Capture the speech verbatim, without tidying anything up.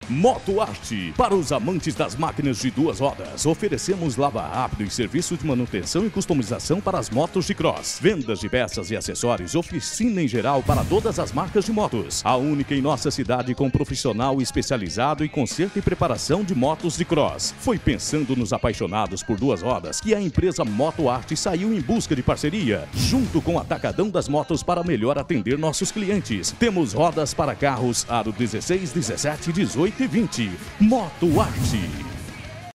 Moto Arte. Para os amantes das máquinas de duas rodas, oferecemos lava rápido e serviço de manutenção e customização para as motos de cross. Vendas de peças e acessórios, oficina em geral para todas as marcas de motos. A única em nossa cidade com profissional especializado em conserto e preparação de motos de cross. Foi pensando nos apaixonados por duas rodas que a empresa Moto Arte saiu em busca de parceria, junto com o Atacadão das Motos para melhor atender nossos clientes. Temos rodas para carros aro dezesseis, dezessete, dezoito e vinte. Moto Arte.